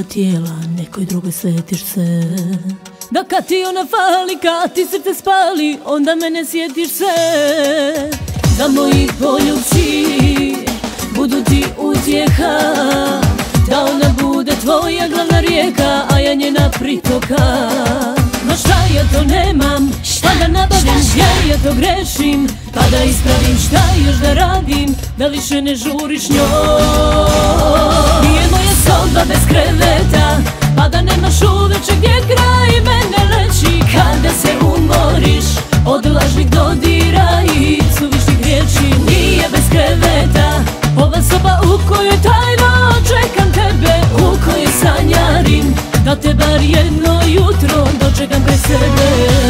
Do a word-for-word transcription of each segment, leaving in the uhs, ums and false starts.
tijela, nekoj drugoj svetiš se. Da kad ti ona fali, kad ti srce spali, onda mene sjetiš se. Da moji poljubci budu ti utjeha, da ona bude tvoja glavna rijeka, a ja njena pritoka. Ma šta ja to nemam, pa da nabavim, jer ja to grešim, pa da ispravim, šta još da radim, da više ne žuriš njoj. Nije moja soba bez kreveta, pa da nemaš uveče gdje kraj mene leći. Kada se umoriš od lažnih dodira i suvišnih riječi. Nije bez kreveta ova soba u kojoj tajno čekam tebe, u kojoj sanjarim da te bar jedno jutro dočekam pre sebe.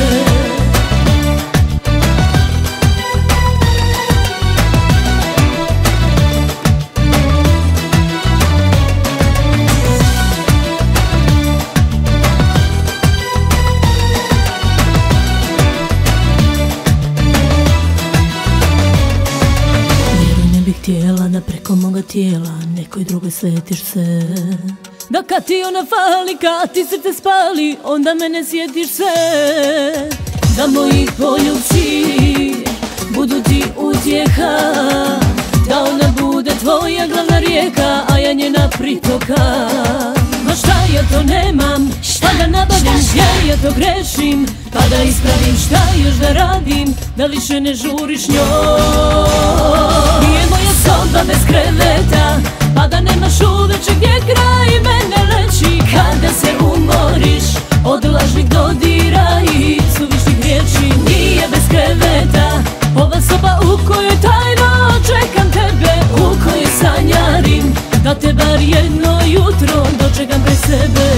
Htjela da preko moga tijela nekoj drugoj svetiš se. Da kad ti ona fali, kad ti srce spali, onda mene sjetiš se. Da moji poljubci budu ti utjeha, da ona bude tvoja glavna rijeka, a ja njena pritoka. Ma šta ja to nemam, pa da nabavim, jer ja to grešim, pa da ispravim, šta još da radim, da više ne žuriš njoj. Nije moja soba bez kreveta, pa da nemaš uveče gdje kraj mene leći. Kada se umoriš od lažnih dodira i suvišnih riječi. Nije bez kreveta ova soba u kojoj tajno čekam tebe, u kojoj sanjarim da te bar jedno jutro dočekam pre sebe.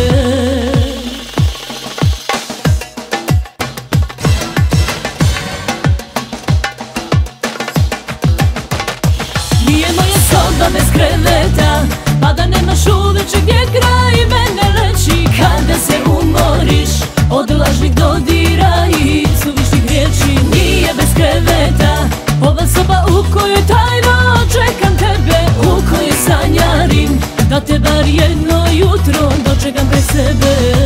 Bez kreveta, pa da nemaš uveče gdje kraj mene leći. Kada se umoriš od lažnih dodira i suvišnih riječi. Nije bez kreveta ova soba u kojoj tajno čekam tebe, u kojoj sanjarim da te bar jedno jutro dočekam pre sebe.